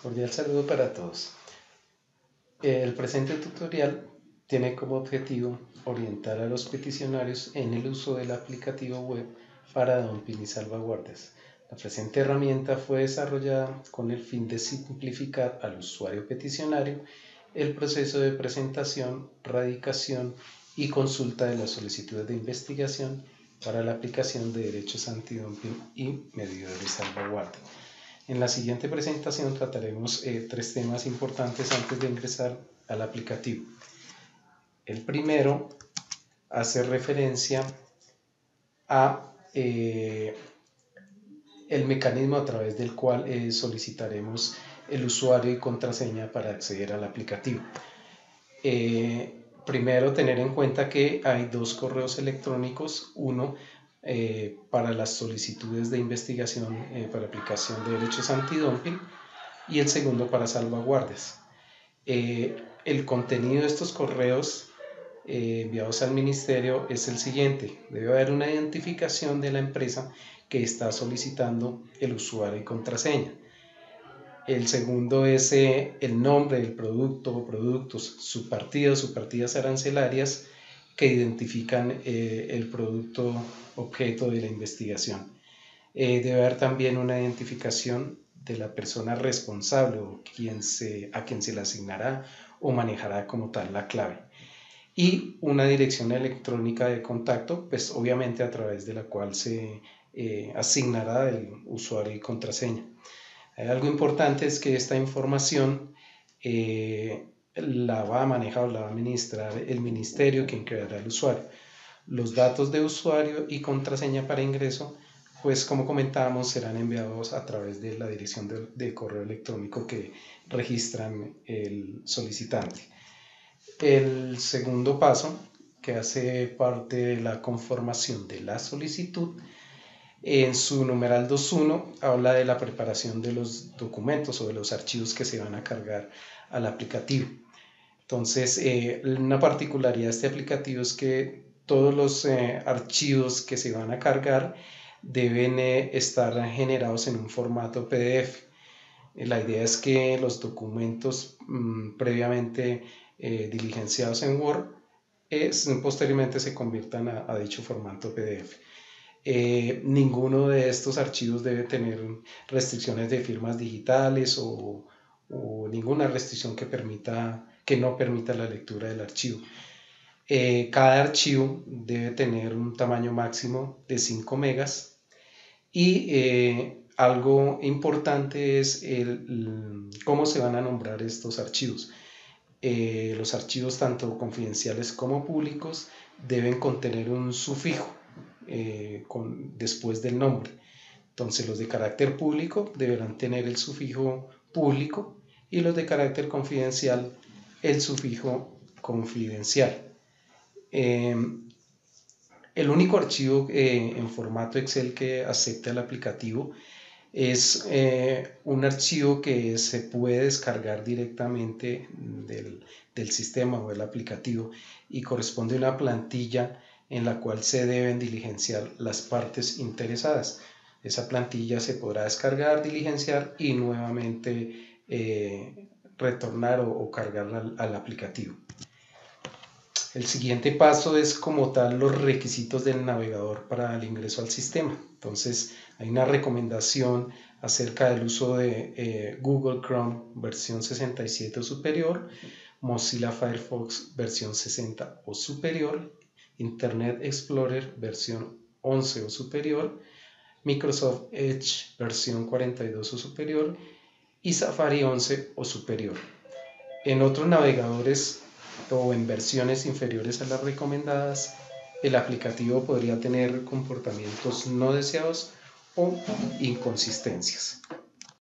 Cordial saludo para todos. El presente tutorial tiene como objetivo orientar a los peticionarios en el uso del aplicativo web para dumping y salvaguardas. La presente herramienta fue desarrollada con el fin de simplificar al usuario peticionario el proceso de presentación, radicación y consulta de las solicitudes de investigación para la aplicación de derechos antidumping y medidas de salvaguarda. En la siguiente presentación trataremos tres temas importantes antes de ingresar al aplicativo. El primero hace referencia a el mecanismo a través del cual solicitaremos el usuario y contraseña para acceder al aplicativo. Primero, tener en cuenta que hay dos correos electrónicos, uno para las solicitudes de investigación para aplicación de derechos antidumping y el segundo para salvaguardas. El contenido de estos correos enviados al ministerio es el siguiente: debe haber una identificación de la empresa que está solicitando el usuario y contraseña. El segundo es el nombre del producto o productos, subpartidas arancelarias que identifican el producto objeto de la investigación. Debe haber también una identificación de la persona responsable o a quien se le asignará o manejará como tal la clave. Y una dirección electrónica de contacto, pues obviamente a través de la cual se asignará el usuario y contraseña. Algo importante es que esta información la va a manejar o la va a administrar el ministerio, quien creará el usuario. Los datos de usuario y contraseña para ingreso, pues como comentábamos, serán enviados a través de la dirección de correo electrónico que registran el solicitante. El segundo paso, que hace parte de la conformación de la solicitud, en su numeral 2.1 habla de la preparación de los documentos o de los archivos que se van a cargar al aplicativo. Entonces, una particularidad de este aplicativo es que todos los archivos que se van a cargar deben estar generados en un formato PDF. La idea es que los documentos previamente diligenciados en Word posteriormente se conviertan a dicho formato PDF. Ninguno de estos archivos debe tener restricciones de firmas digitales o ninguna restricción que no permita la lectura del archivo. Cada archivo debe tener un tamaño máximo de 5 megas y algo importante es cómo se van a nombrar estos archivos. Los archivos tanto confidenciales como públicos deben contener un sufijo después del nombre. Entonces los de carácter público deberán tener el sufijo público y los de carácter confidencial el sufijo confidencial. El único archivo en formato Excel que acepta el aplicativo es un archivo que se puede descargar directamente del sistema o del aplicativo y corresponde a una plantilla en la cual se deben diligenciar las partes interesadas. Esa plantilla se podrá descargar, diligenciar y nuevamente retornar o cargarla al aplicativo. El siguiente paso es como tal los requisitos del navegador para el ingreso al sistema. Entonces hay una recomendación acerca del uso de Google Chrome versión 67 o superior, Mozilla Firefox versión 60 o superior, Internet Explorer versión 11 o superior, Microsoft Edge versión 42 o superior y Safari 11 o superior. En otros navegadores o en versiones inferiores a las recomendadas, el aplicativo podría tener comportamientos no deseados o inconsistencias.